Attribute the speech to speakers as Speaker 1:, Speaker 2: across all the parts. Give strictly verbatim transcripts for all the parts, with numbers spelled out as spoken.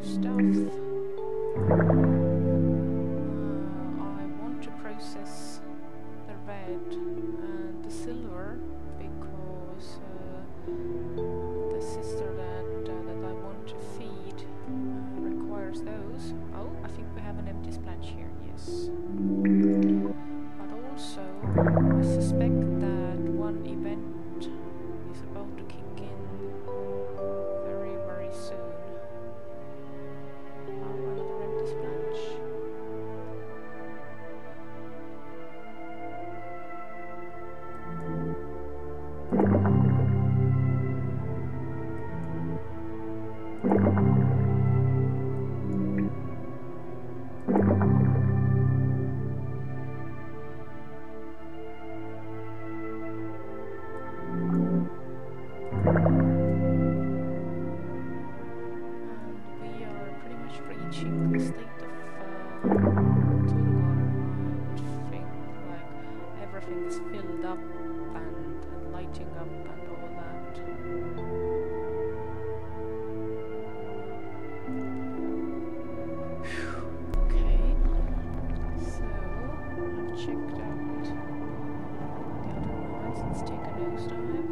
Speaker 1: stuff. Uh, I want to process the red and the silver because uh, the sister that uh, that I want to feed uh, requires those. Oh, I think we have an empty splash here. Yes. But also, I suspect that one event is about to kick in very, very soon. Oh, another empty splash. Reaching the state of uh, Turgor, I would think, like everything is filled up and, and lighting up and all that. Okay, so I've checked out the other noise. Let's take a nosedive.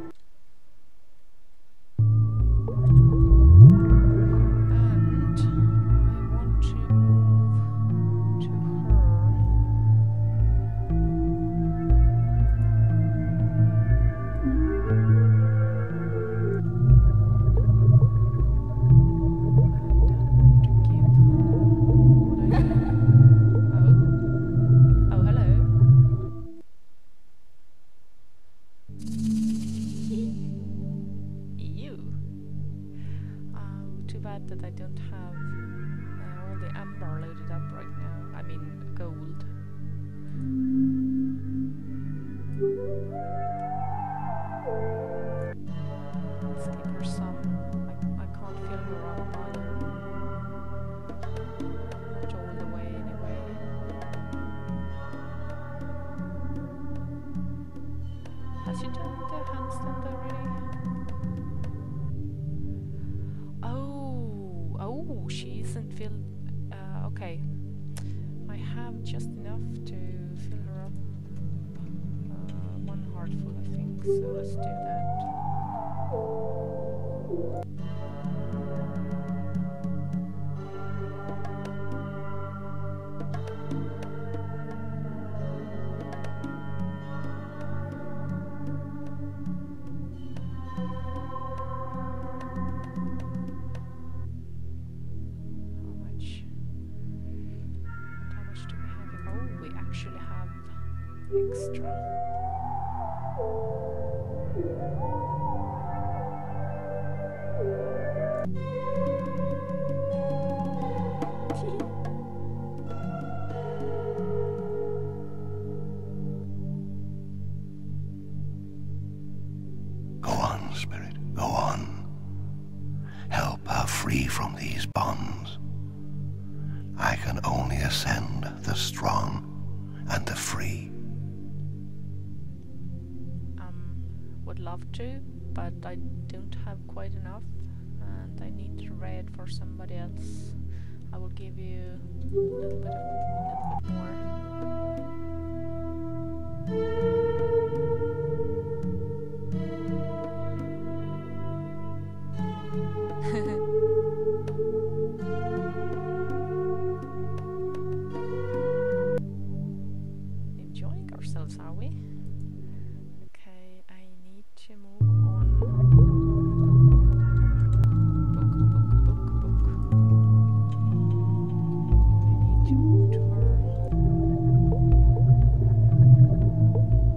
Speaker 1: That I don't have uh, all the amber loaded up right now. I mean gold. Let's give her some. I, I can't fill her up either. Not all the way anyway. Has she done the handstand already? Oh, she isn't filled. Uh, okay. I have just enough to fill her up. Uh, one heartful, I think. So let's do that. Extra.
Speaker 2: Go on, spirit, go on. Help her free from these bonds. I can only ascend the strong and the free.
Speaker 1: Would love to, but I don't have quite enough, and I need to red for somebody else. I will give you a little bit, of, a little bit more. Enjoying ourselves, are we? To move on. Book, book, book, book. I need to move to her.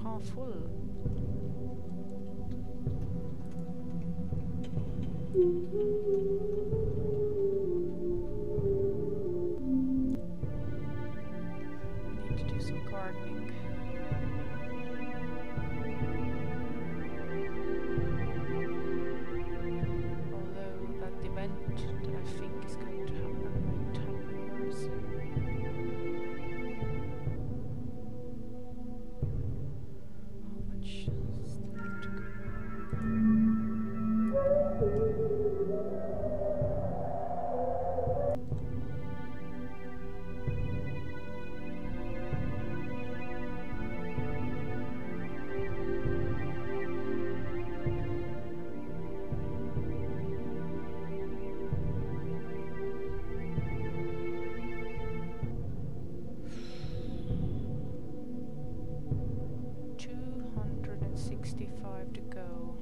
Speaker 1: half full. I need to do some gardening. Although that event that I think is going to happen might happen very soon. How much still to go? two hundred sixty-five to go.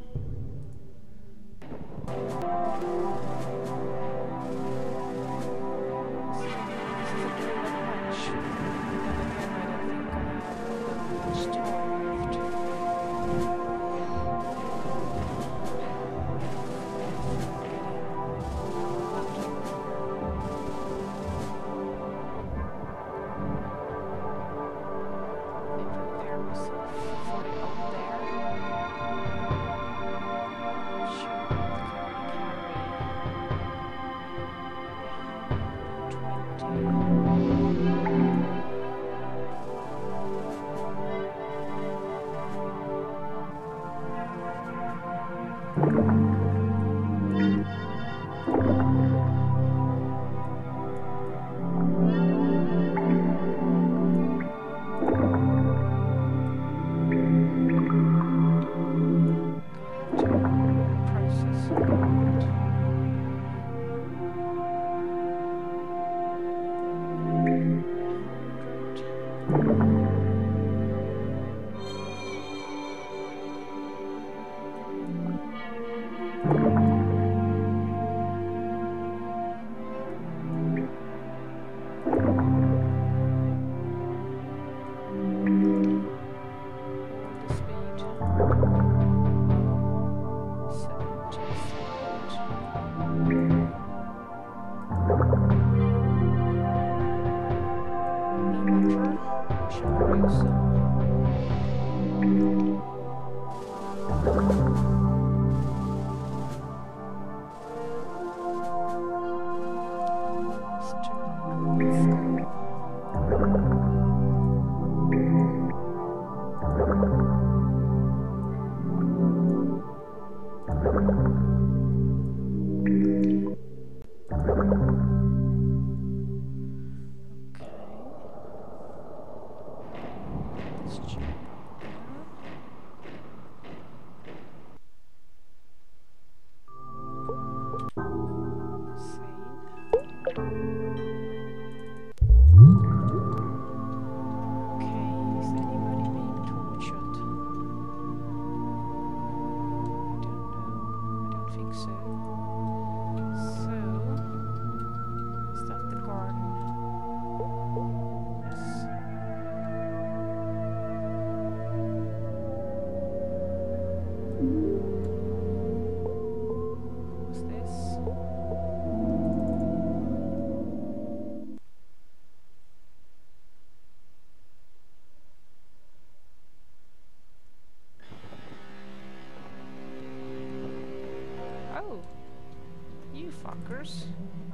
Speaker 1: Fuckers.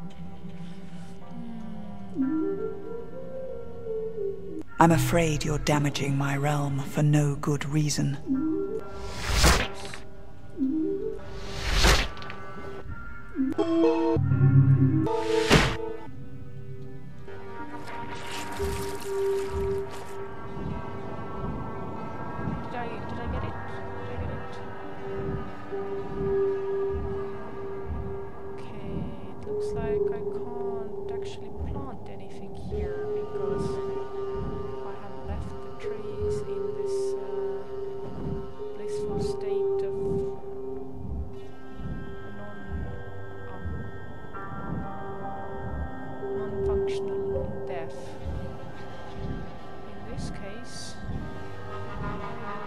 Speaker 3: I'm afraid you're damaging my realm for no good reason.
Speaker 1: Did I, did I get it? Did I get it? Okay, it looks like I can't actually plant anything here because I have left the trees in this uh, blissful state of non, um, non-functional death. In this case,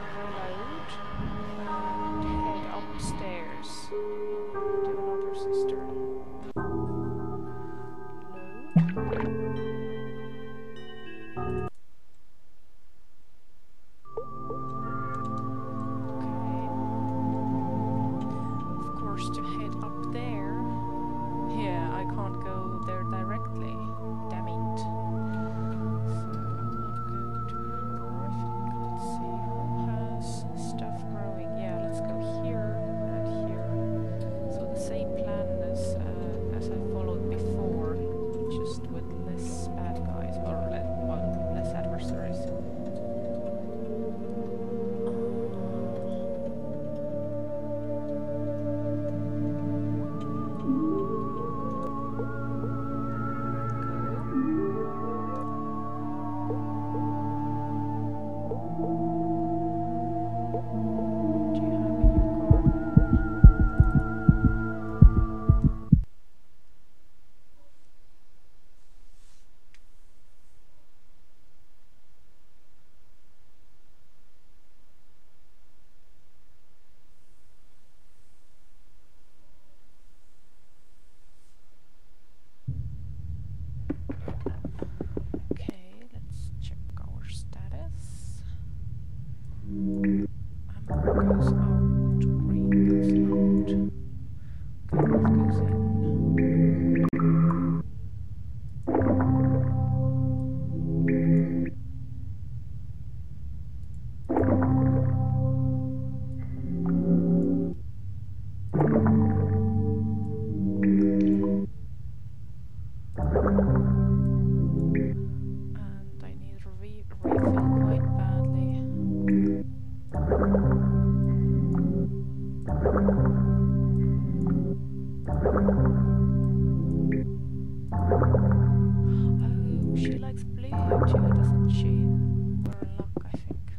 Speaker 1: Oh, she likes blue too, doesn't she? Or luck, I think.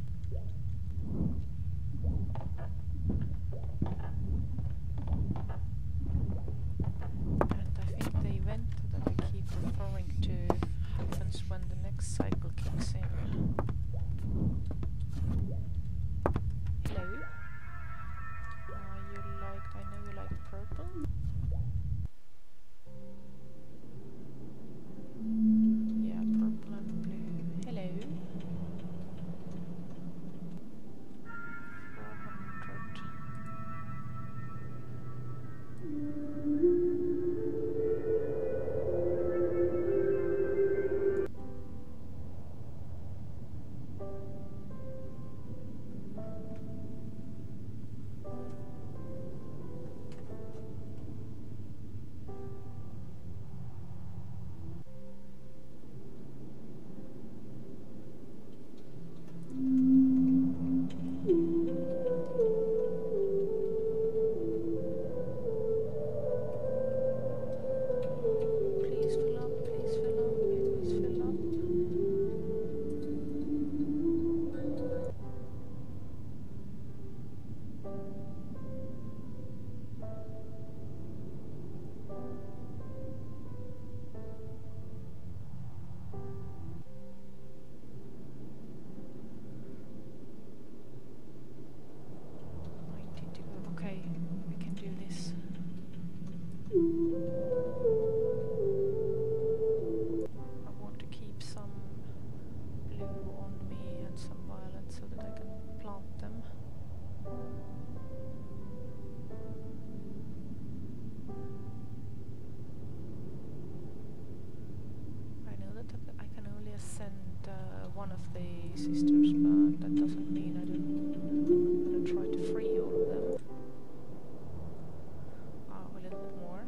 Speaker 1: And I think the event that I keep referring to happens when the next cycle kicks in. Hello? Uh, you liked, I know you like purple? Yeah, purple and blue. Hello? four hundred. Please fill up, please fill up, please fill up. ninety to go. Okay, we can do this. I want to keep some blue on me and some violet so that I can plant them. I know that I can only ascend uh, one of the sisters, but that doesn't mean I don't. I'm gonna try to free all of them. Oh, a little bit more.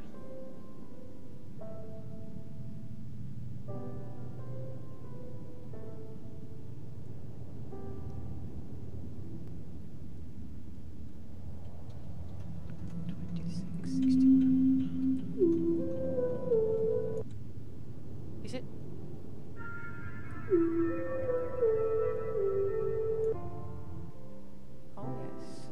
Speaker 1: twenty-six, sixty-one. Is it? Oh, yes.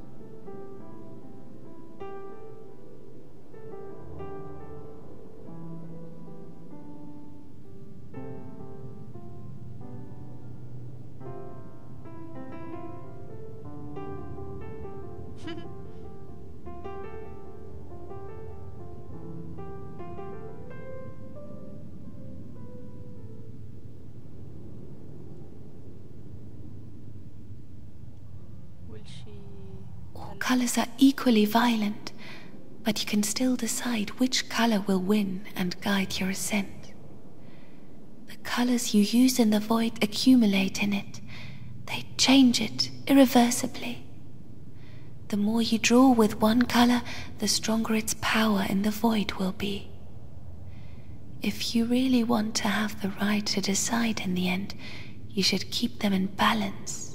Speaker 1: Will she...
Speaker 4: All colors are equally violent, but you can still decide which color will win and guide your ascent. The colors you use in the void accumulate in it. They change it irreversibly. The more you draw with one color, the stronger its power in the void will be. If you really want to have the right to decide in the end, you should keep them in balance.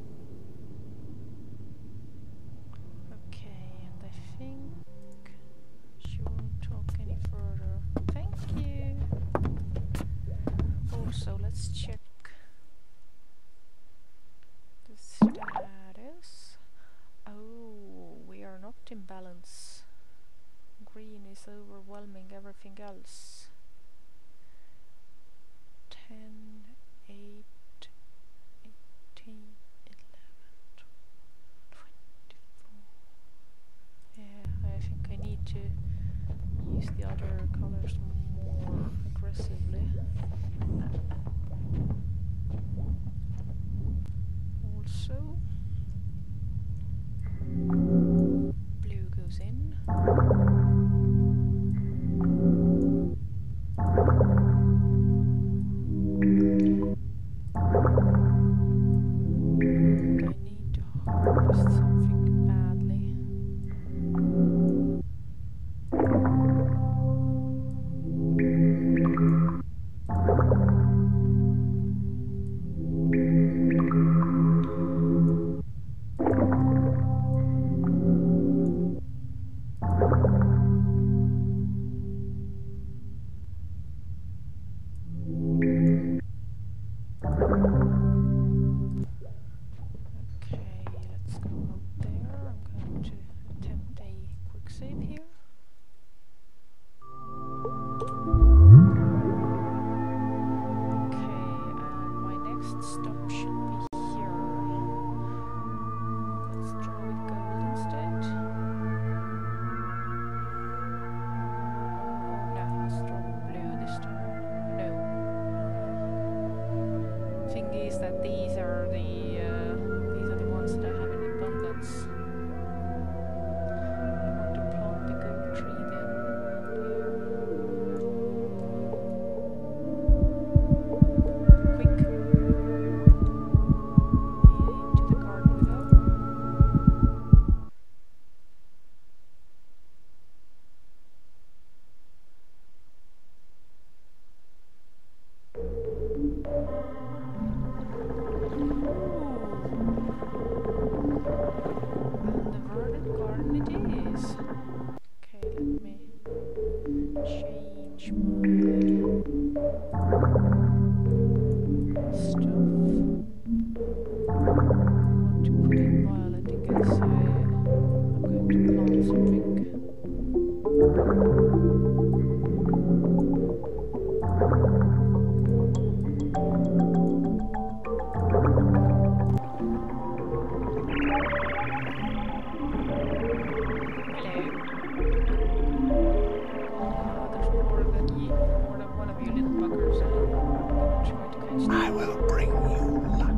Speaker 1: Okay, and I think she won't talk any further. Thank you. Also, let's check the status. Oh, we are not in balance. Green is overwhelming everything else. ten, eight, eighteen, eleven, twenty-four. Yeah, I think I need to use the other colors more aggressively. Also, blue goes in. I need to harvest something badly. and my next stop should be here. Let's draw with gold instead. Oh no, let's draw blue this time. No. Thing is that these are the uh, these are the ones that I have in abundance. I want to plant the gold tree then. Quick. Into the garden we go. And the verdant garden it is. Okay, let me change my stuff. I want to put in violet in case I, I'm going to plant something. Hello. Oh, there's more than ye, more than one of you little buggers. I'm gonna try to catch them.
Speaker 2: I will bring you luck.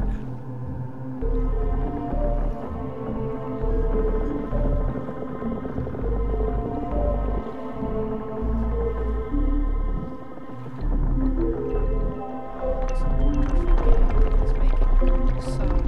Speaker 1: It's a wonderful game. It's making good sound.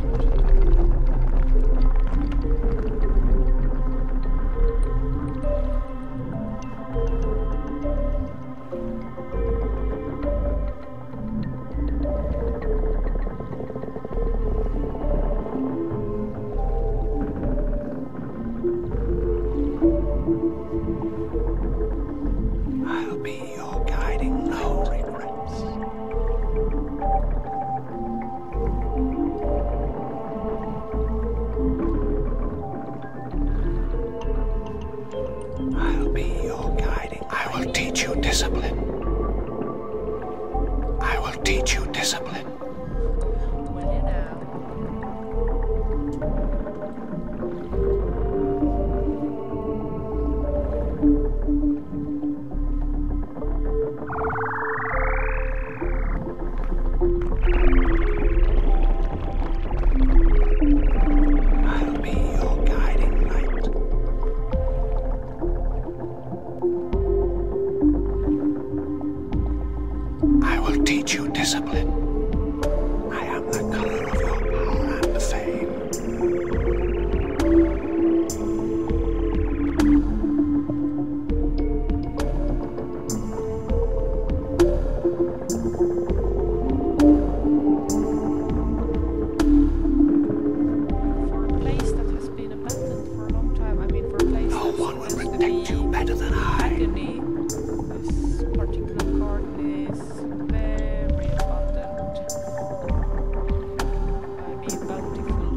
Speaker 2: I'll be your guiding, no regrets. I'll be your guiding. I will teach you discipline. I will teach you discipline.
Speaker 1: Well, you know.
Speaker 2: I'll be your guiding light. I will teach you discipline. I am the color of your power and fame.
Speaker 1: For a place that has been abandoned for a long time, I mean for a place
Speaker 2: No
Speaker 1: that's
Speaker 2: one will
Speaker 1: supposed to
Speaker 2: protect
Speaker 1: be
Speaker 2: you better than I.
Speaker 1: agony, this particular garden is very abundant. I mean bountiful.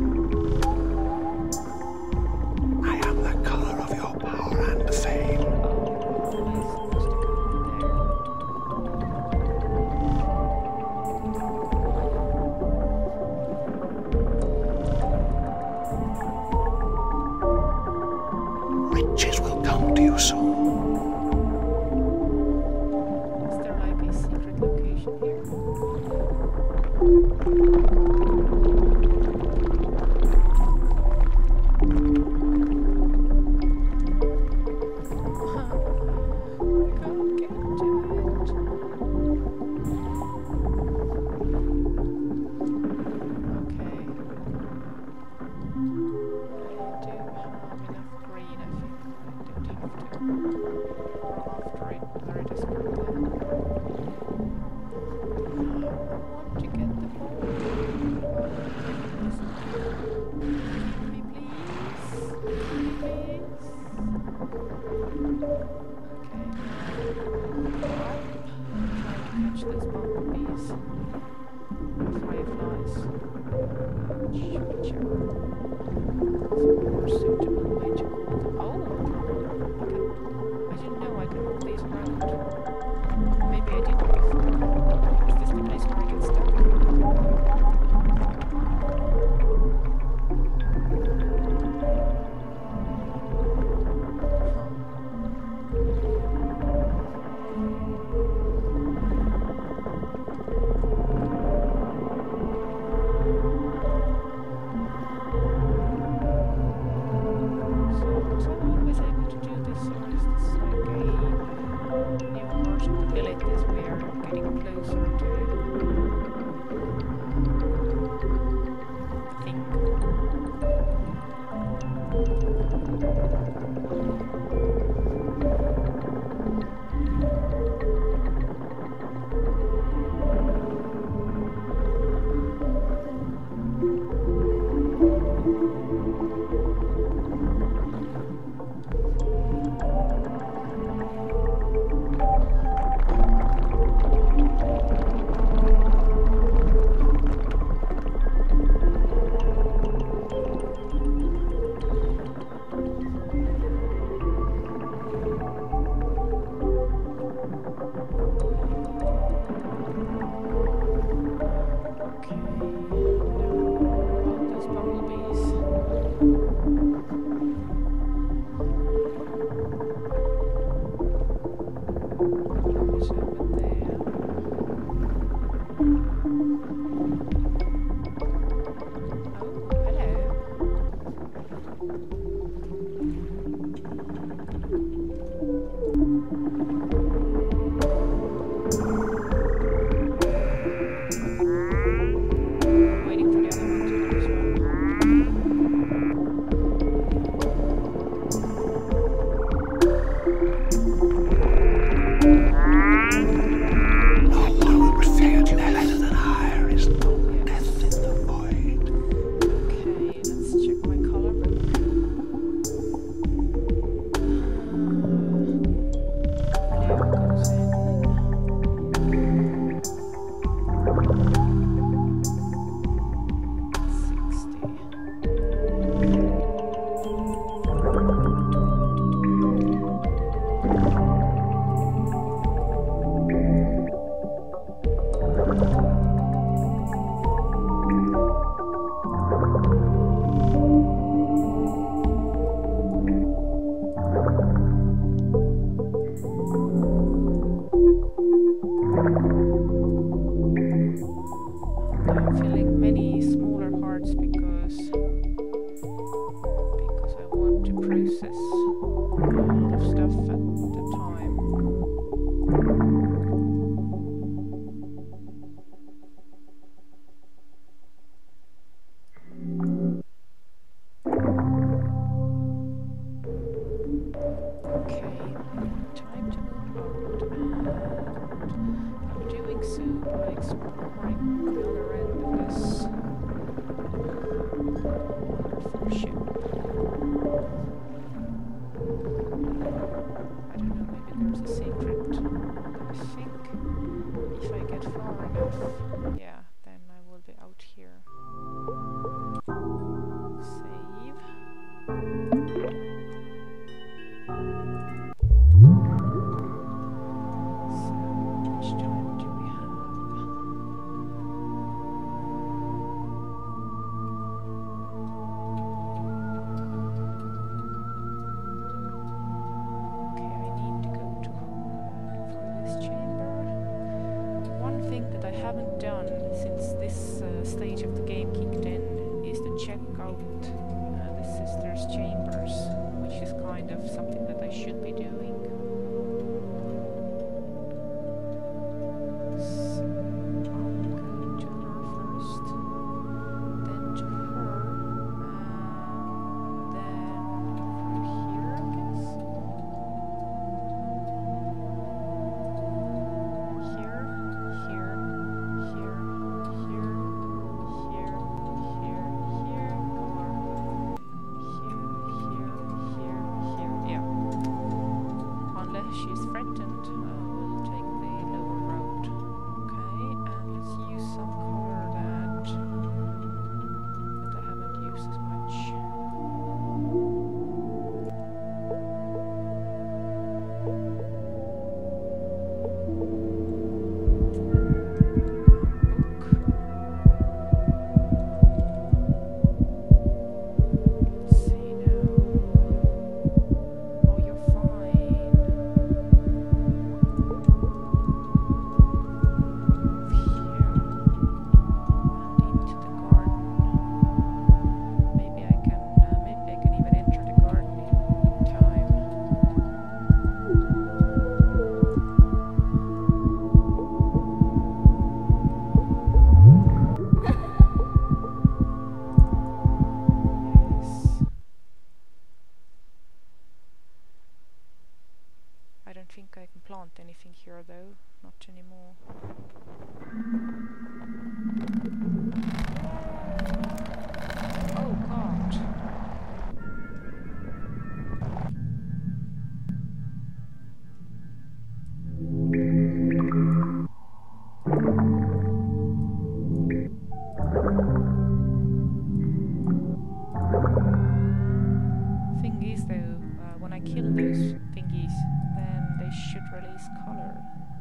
Speaker 2: I am the color of your power and fame.
Speaker 1: Oh, I supposed to go there.
Speaker 2: Riches will come to you soon.
Speaker 1: Is there like a secret location here? I can't get to it. Okay. I do have enough green, I think. I don't have to run after it very desperately. I want to get the ball. Give me, please. Give me, please. Okay. Up. Trying to catch those bumblebees. Fireflies. Whichever. It's a more suitable way to call them. Oh! I can. I didn't know I could move these around. closer to the thing. anything here though, not anymore. Oh god. Thing is though, uh, when I kill those thingies, then they should release color.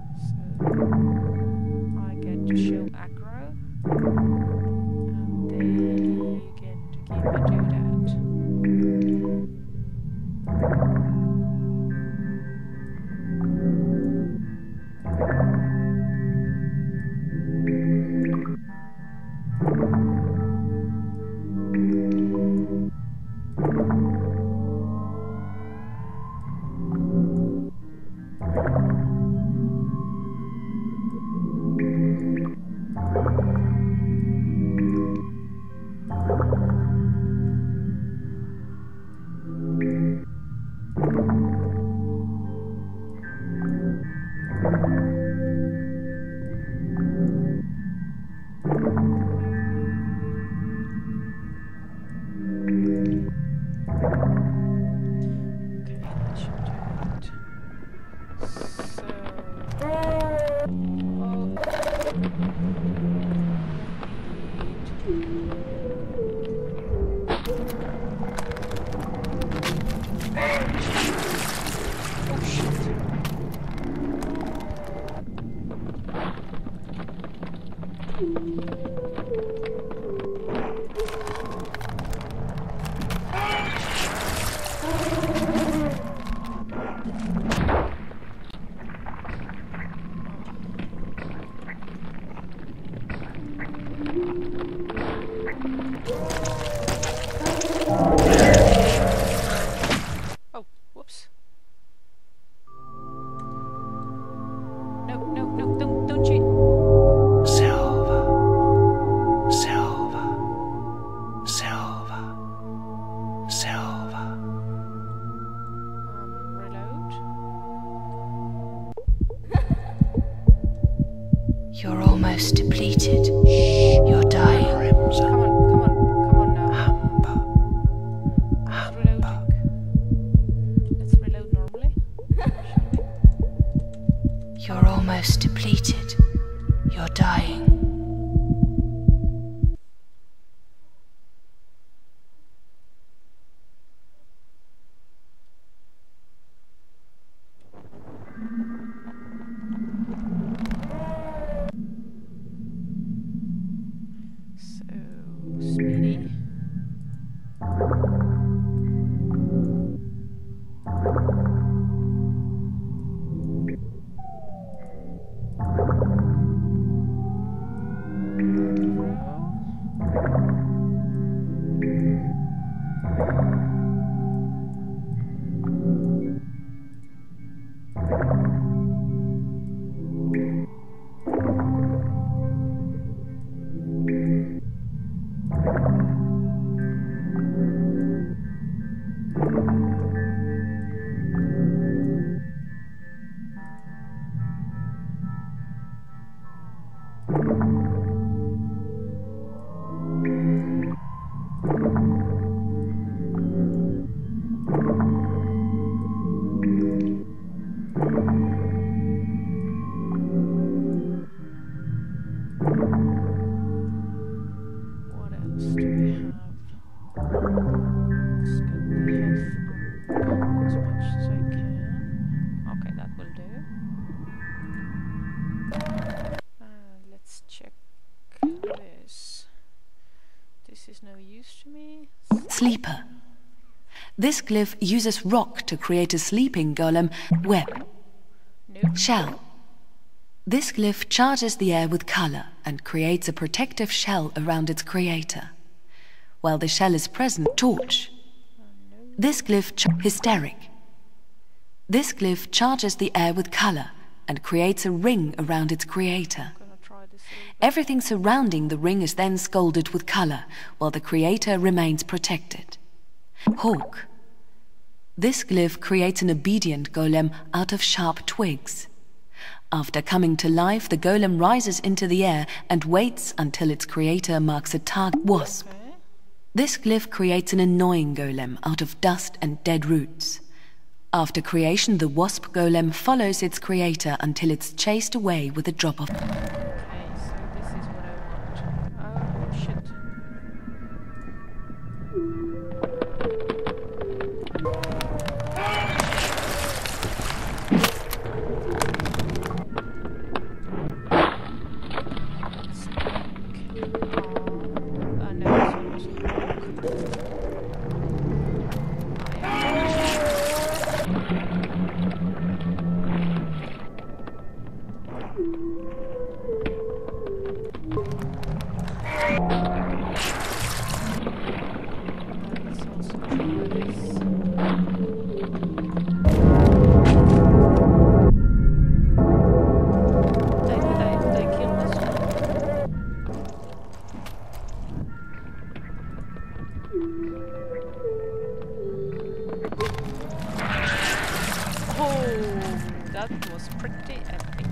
Speaker 1: So I get to show aggro, and they get to give me do that. Oh, whoops. No, no, no, don't, don't cheat.
Speaker 2: Silver, silver, silver, silver.
Speaker 1: Um, reload.
Speaker 4: You're almost depleted. You're dying.
Speaker 2: Crimson,
Speaker 1: Come on, come on, come on now.
Speaker 2: amber,
Speaker 1: It's reloading. Let's reload normally, shall we?
Speaker 4: You're almost depleted. You're dying.
Speaker 1: So, speedy. What else do we have? Let's get the health up as much as I can. Okay, that will do. And let's check this. This is no use to me.
Speaker 5: Sleeper. This glyph uses rock to create a sleeping golem. Web.
Speaker 1: Nope.
Speaker 5: Shell. This glyph charges the air with color and creates a protective shell around its creator. While the shell is present, torch. This glyph ch hysteric. This glyph charges the air with color and creates a ring around its creator.
Speaker 1: Gonna try this a little bit.
Speaker 5: Everything surrounding the ring is then scalded with color, while the creator remains protected. Hawk. This glyph creates an obedient golem out of sharp twigs. After coming to life, the golem rises into the air and waits until its creator marks a target. Wasp.
Speaker 1: Okay.
Speaker 5: This glyph creates an annoying golem out of dust and dead roots. After creation, the wasp golem follows its creator until it's chased away with a drop of...
Speaker 1: Okay, so this is what I want. Oh, shit. That was pretty epic.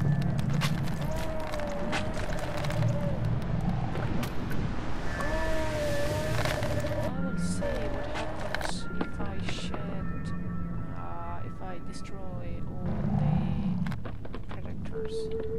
Speaker 1: I will see what happens if I shed, uh, if I destroy all the predators.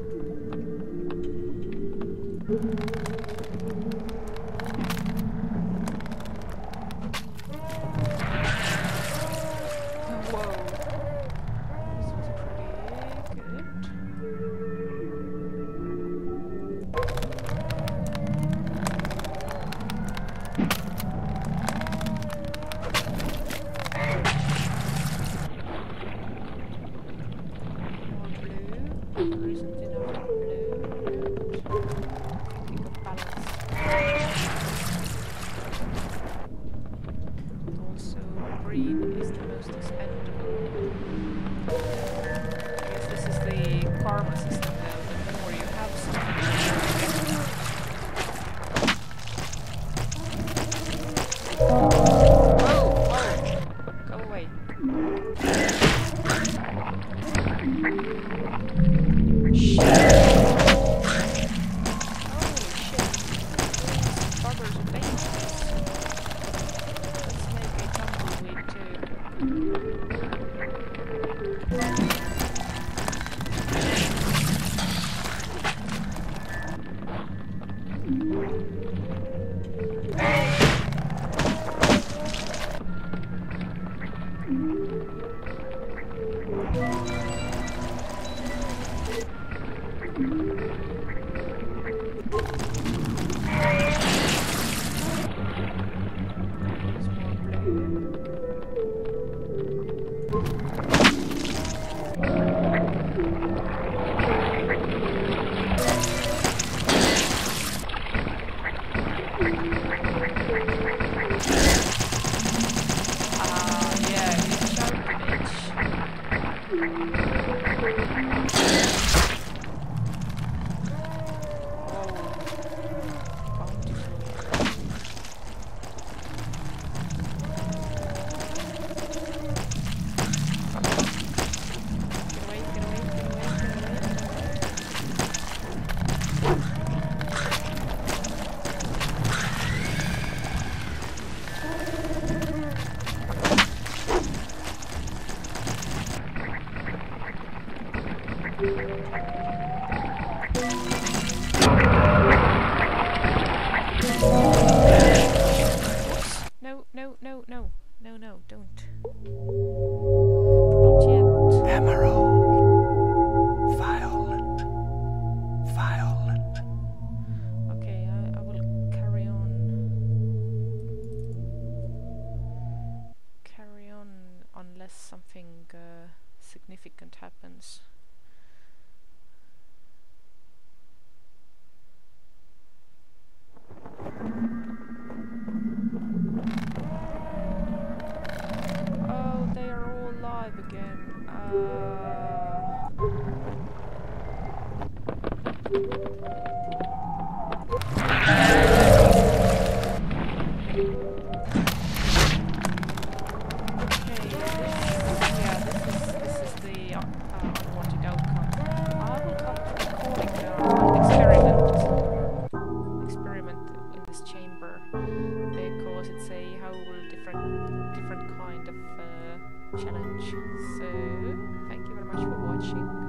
Speaker 1: No, no, no, no, no, no, don't. Not yet.
Speaker 2: Emerald. Violet. Violet.
Speaker 1: Okay, I, I will carry on. Carry on unless something uh, significant happens. Oh, they are all alive again. Uh... Okay, this, yeah, this is this is the uh, uh, unwanted outcome. So, thank you very much for watching.